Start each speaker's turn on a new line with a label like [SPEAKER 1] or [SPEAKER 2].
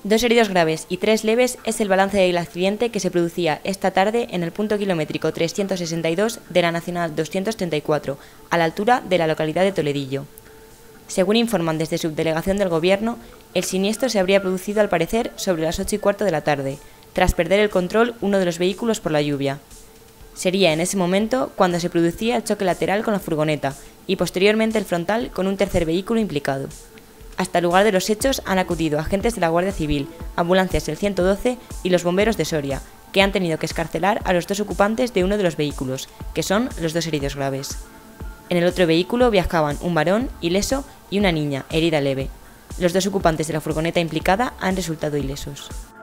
[SPEAKER 1] 2 heridos graves y 3 leves es el balance del accidente que se producía esta tarde en el punto kilométrico 362 de la Nacional 234, a la altura de la localidad de Toledillo. Según informan desde Subdelegación del Gobierno, el siniestro se habría producido al parecer sobre las 8:15 de la tarde, tras perder el control uno de los vehículos por la lluvia. Sería en ese momento cuando se producía el choque lateral con la furgoneta y posteriormente el frontal con un tercer vehículo implicado. Hasta el lugar de los hechos han acudido agentes de la Guardia Civil, ambulancias del 112 y los bomberos de Soria, que han tenido que excarcelar a los 2 ocupantes de uno de los vehículos, que son los 2 heridos graves. En el otro vehículo viajaban un varón ileso y una niña herida leve. Los 2 ocupantes de la furgoneta implicada han resultado ilesos.